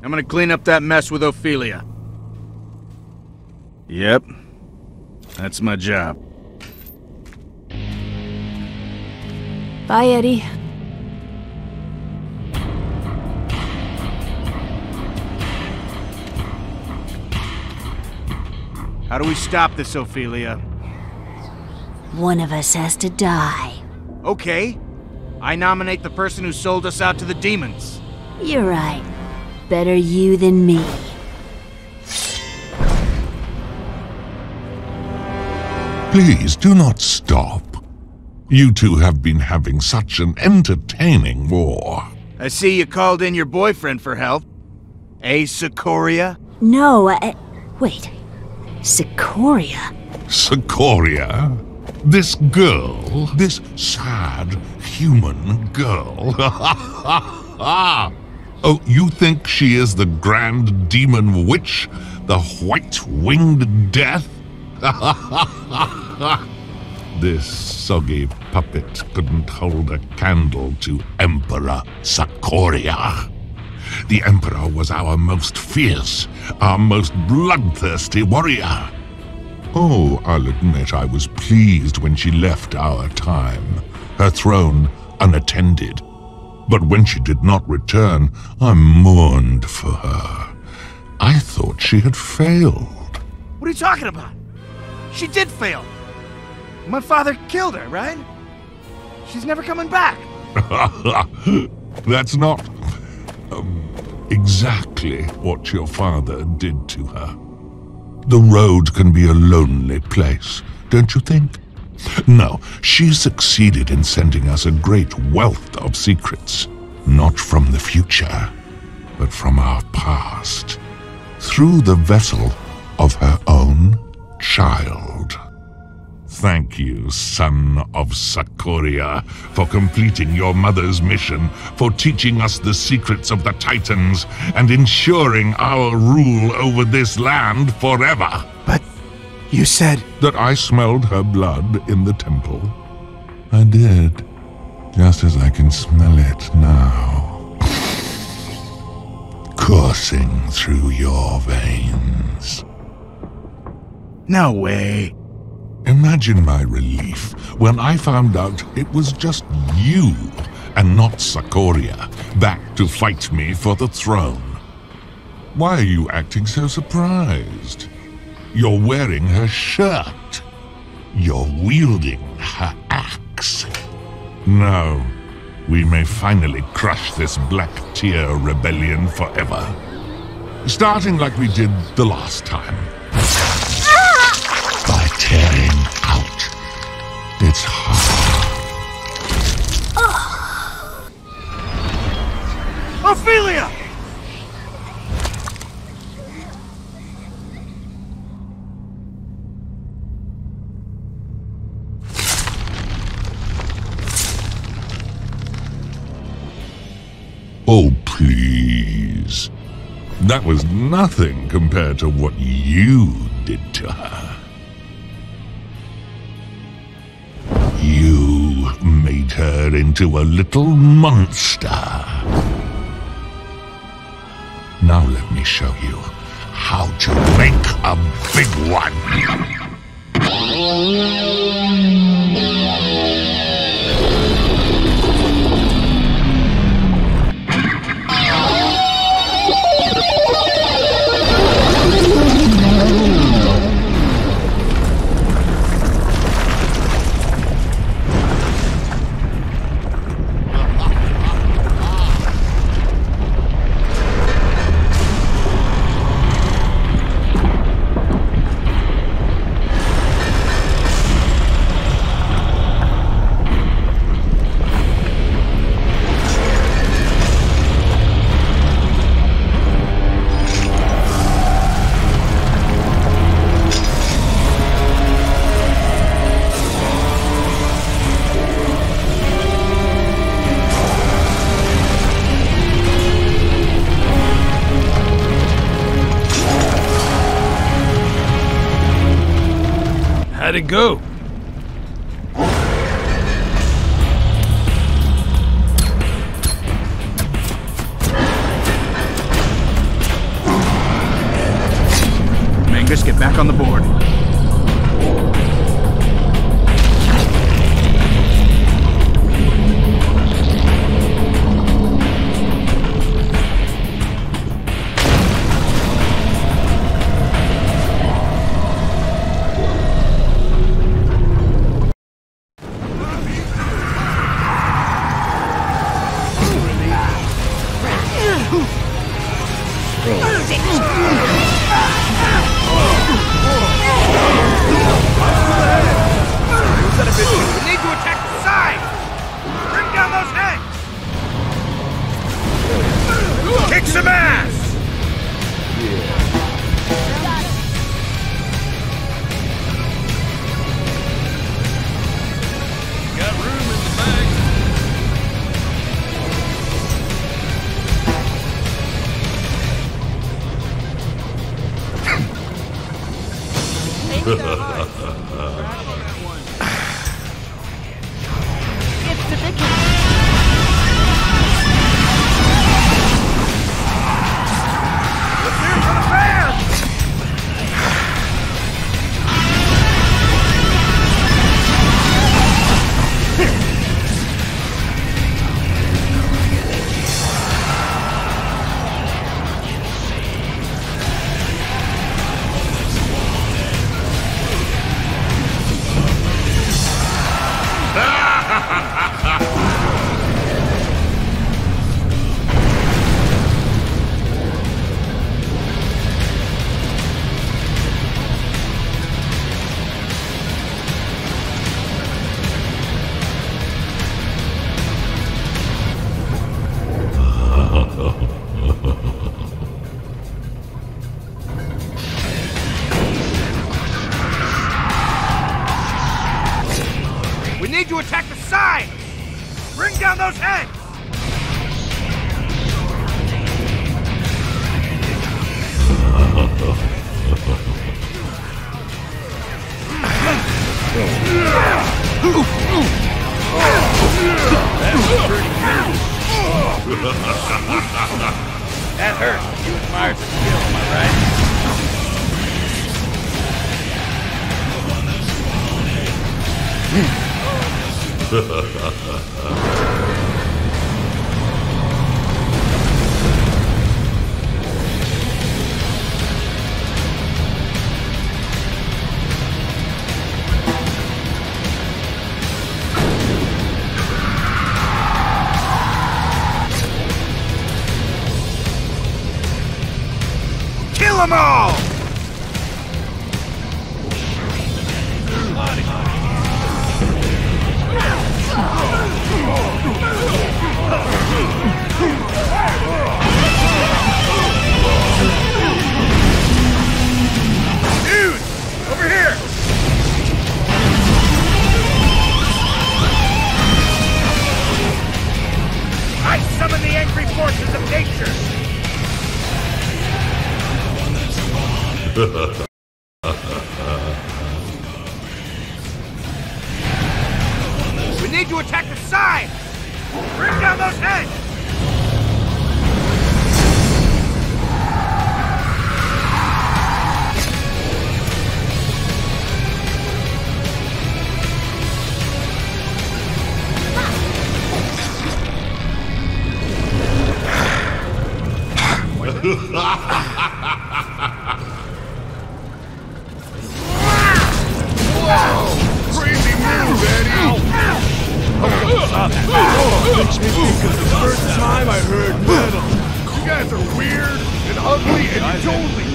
I'm gonna clean up that mess with Ophelia. Yep. That's my job. Bye, Eddie. How do we stop this, Ophelia? One of us has to die. Okay. I nominate the person who sold us out to the demons. You're right. Better you than me. Please do not stop. You two have been having such an entertaining war. I see you called in your boyfriend for help. Eh, Sikoria? No, wait. Sikoria? Sikoria? This girl? This sad, human girl? Oh, you think she is the grand demon witch? The white-winged death? This soggy puppet couldn't hold a candle to Emperor Sikoria. The Emperor was our most fierce, our most bloodthirsty warrior. Oh, I'll admit I was pleased when she left our time, her throne unattended. But when she did not return, I mourned for her. I thought she had failed. What are you talking about? She did fail. My father killed her, right? She's never coming back. That's not exactly what your father did to her. The road can be a lonely place, don't you think? No, she succeeded in sending us a great wealth of secrets, not from the future, but from our past, through the vessel of her own child. Thank you, son of Sikoria, for completing your mother's mission, for teaching us the secrets of the Titans, and ensuring our rule over this land forever. But you said... That I smelled her blood in the temple. I did, just as I can smell it now. Coursing through your veins. No way. Imagine my relief when I found out it was just you and not Sikoria back to fight me for the throne. Why are you acting so surprised? You're wearing her shirt. You're wielding her axe. Now, we may finally crush this Black Tear rebellion forever. Starting like we did the last time. By tearing out its heart. Ophelia! Oh, please. That was nothing compared to what you did to her. You made her into a little monster. Now let me show you how to make a big one. How'd it go? Biscuit back on the board. We need to attack the side! Bring down those heads! Kick some ass! Got room in the bag. It's the big one. Let's hear it for the fans! We need to attack the side! Bring down those heads! That hurt. You admired the skill, am I Kill them all! Dude! Over here! I summon the angry forces of nature! We need to attack the side! Bring down those heads! Crazy move, Eddie! Makes me think of the first time I heard metal. You guys are weird and ugly and you don't leave.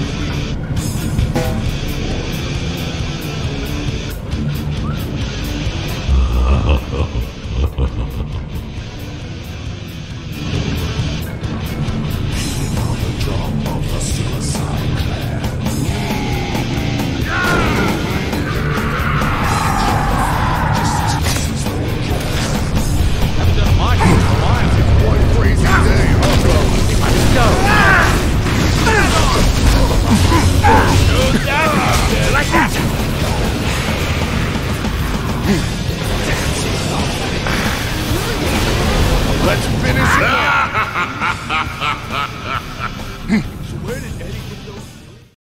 Let's finish it. So where did Eddie get those?